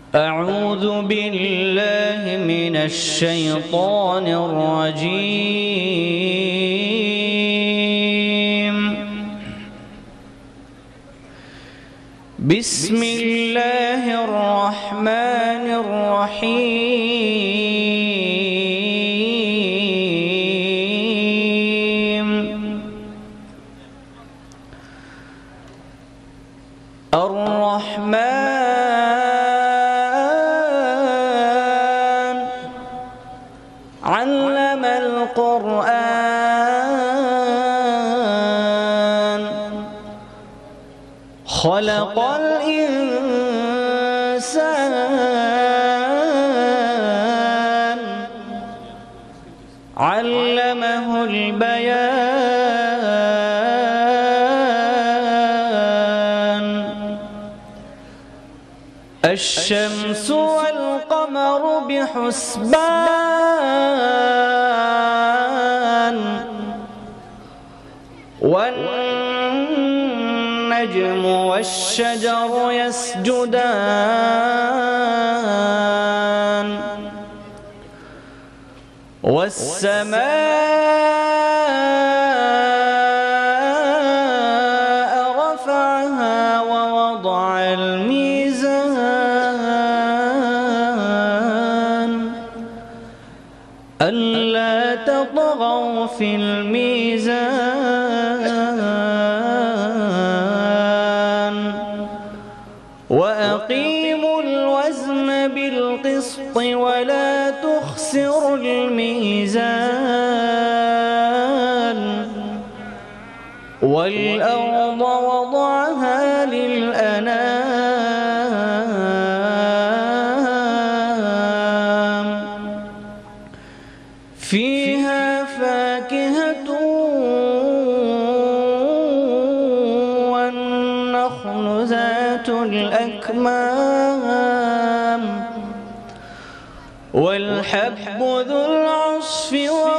أعوذ بالله من الشيطان الرجيم. بسم الله الرحمن الرحيم. الرحمن علم القرآن خلق الإنسان علمه البيان. الشمس والقمر بحسبان والنجم والشجر يسجدان والسماء رفعها ووضع الميزان ألا تطغوا في الميزان وأقيموا الوزن بالقسط ولا تخسروا الميزان والأرض وضعها للأنام فيها فاكهة والنخل ذات الأكمام والحب ذو العصف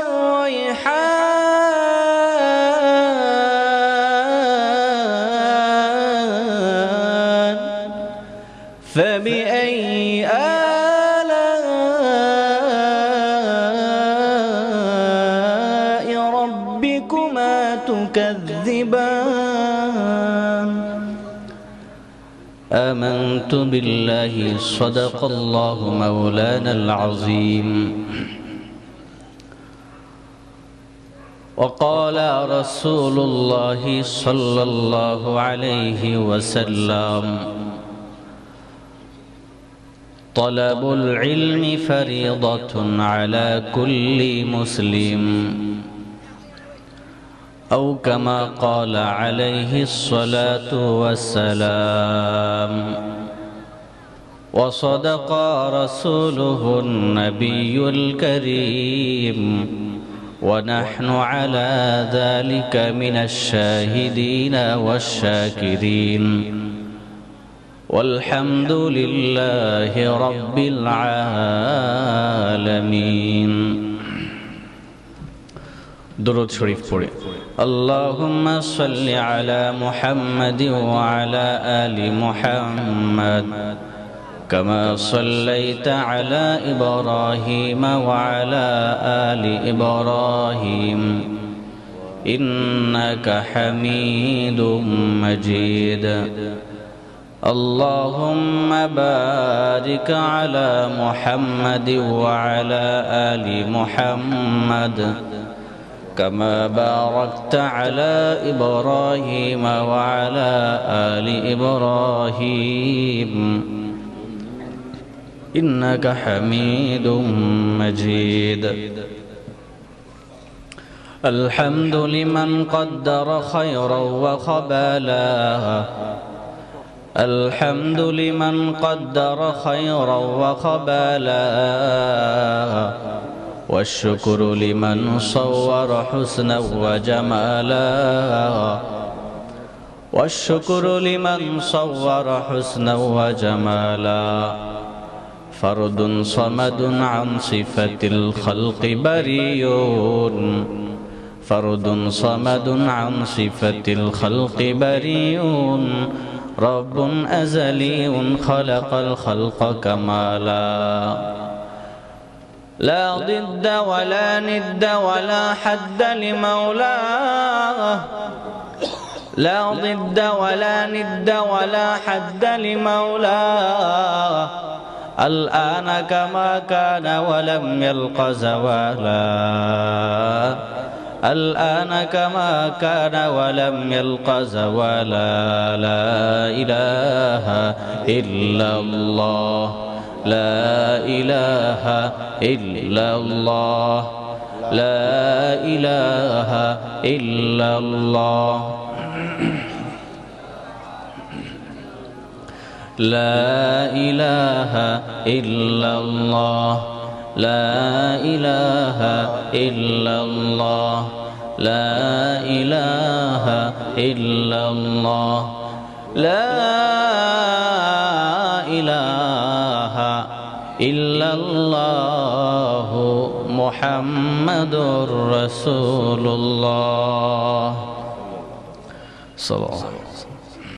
والريحان فبأي آلاء ربكما تكذبان. آمنت بالله صدق الله مولانا العظيم. وقال رسول الله صلى الله عليه وسلم طلب العلم فريضة على كل مسلم أو كما قال عليه الصلاة والسلام. وصدق رسوله النبي الكريم ونحن على ذلك من الشاهدين والشاكرين والحمد لله رب العالمين. درود شريف پڑھیں. اللهم صل على محمد وعلى آل محمد كما صليت على إبراهيم وعلى آل إبراهيم إنك حميد مجيد. اللهم بارك على محمد وعلى آل محمد كما باركت على إبراهيم وعلى آل إبراهيم إنك حميد مجيد. الحمد لمن قدر خيرا وخبالا. الحمد لمن قدر خيرا وخبالا والشكر لمن صور حسنا وجمالا. والشكر لمن صور حسنا وجمالا. فرد صمد عن صفة الخلق بريء. فرد صمد عن صفة الخلق بريء رب أزلي خلق الخلق كمالا لا ضد ولا ند ولا حد لمولاه لا ضد ولا ند ولا حد لمولاه الآن كما كان ولم يلق زوالا الآن كما كان ولم يلق زوالا لا إله إلا الله لا إله إلا الله لا إله إلا الله لا إله إلا الله لا إله إلا الله لا إله إلا الله لا إله إلا الله محمد رسول الله صلى الله عليه وسلم.